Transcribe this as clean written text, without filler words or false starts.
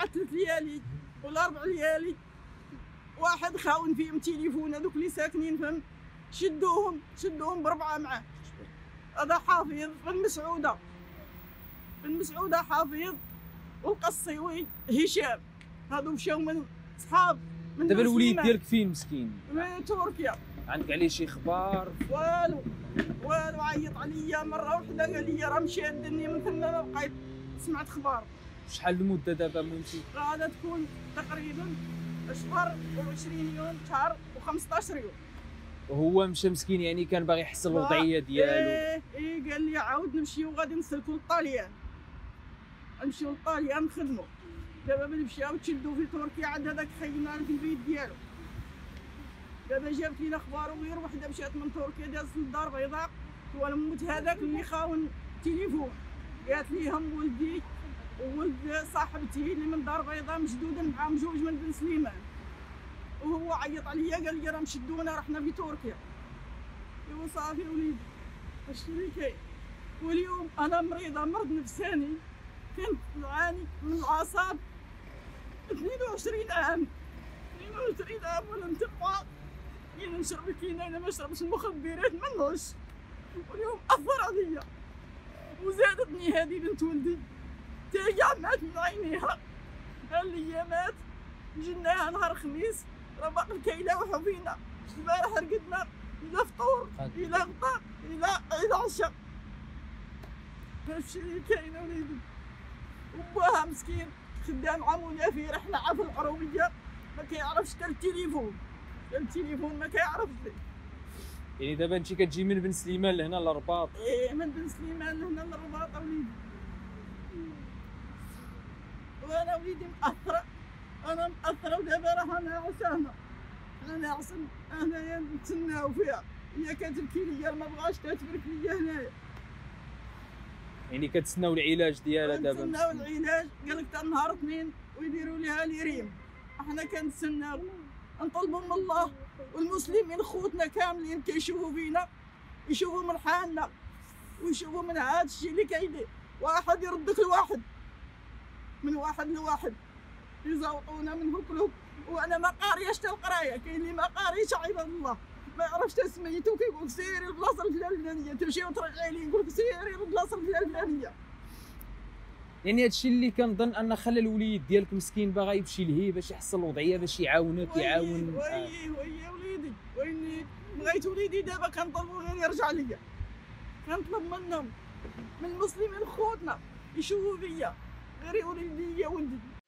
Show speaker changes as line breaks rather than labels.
مع 3 ليالي ولا 4 ليالي واحد خاون فيهم تليفون، هذوك اللي ساكنين فهم شدوهم ب4 معاه. هذا حافظ بن مسعودة حافظ، والقصيوي هشام، هادو مشاو من صحاب من
دابا الوليد ديالك فين مسكين؟
في تركيا.
عندك عليه شي اخبار؟
والو عيط عليا مره وحده قال لي راه مشادني، من ثم ما بقيت سمعت اخبار.
شحال المده دابا ممكن؟
غادا تكون تقريبا شهر و20 يوم، شهر و15 يوم.
وهو مشى مسكين يعني كان باغي يحسن الوضعيه ديالو.
ايه قال لي عاود نمشيو غادي نسلكو للطاليان، نمشيو للطاليان نخدمو. دابا ملي مشاو تشدو في تركيا عند هذاك خينا في البيت ديالو. دابا جابت لينا اخبارو غير وحده مشات من تركيا دازت للدار البيضاء، والموت هذاك اللي خاون تليفون، قالت ليهم ولدي وولد صاحبتي اللي من الدار البيضاء مشدودا معاهم جوج من بن سليمان، وهو عيط عليا قال لي راه مشدونا رحنا في تركيا. ايوا صافي وليدي اش اللي كاين. واليوم انا مريضه مرض نفساني، كنت نعاني من الاعصاب 22 عام ولا نتبقى كاين نشرب الكينه، انا ما نشربش المخدرات منوش، واليوم اثر عليا. وزادتني هذه بنت ولدي حتى هي مات من عينيها، هي مات جناها نهار الخميس، راه باقي كيلوحوا فينا. البارح رقدنا الى فطور الى غدا الى عشاء. هادشي اللي كاين وليدي. وباها مسكين خدام عمونا في رحله في العروبيه، ما كيعرفش حتى التليفون ما كيعرفش.
يعني دابا انت كتجي من بن سليمان لهنا للرباط؟
ايه من بن سليمان لهنا للرباط وليدي. وانا وليدي مأثرة ودابا راه انا ناعسة هنايا نتسناو فيها، هي كتبكي ليا ما بغاش تتبرك ليا هنايا.
يعني كتسناو العلاج ديالها دابا؟
كنتسناو العلاج، قال لك حتى نهار اثنين ويديروا لها ليريم. احنا كنتسناو نطلبوا من الله والمسلمين خوتنا كاملين كيشوفوا فينا، يشوفوا من حالنا ويشوفوا من هذا الشيء اللي كايدير. واحد يردك لواحد، من واحد لواحد يزوطونا من هوك لهوك. وانا ما قارياش حتى القرايه، كاين اللي ما قاريش عباد الله ما يعرفش حتى سميتو، كيقول سيري للبلاصه الفلانيه، تمشي وترجعي ليه يقول لك سيري للبلاصه الفلانيه.
يعني هادشي اللي كنظن ان خلى الوليد ديالك مسكين باغا يمشي لهيه باش يحصل الوضعيه، باش يعاونك يعاون.
وي وليدي ويني بغيت وليدي دابا كنطلبو غير يرجع ليا، كنطلب منهم من المسلمين خوتنا يشوفوا فيا غير يقولوا لي يا ولدي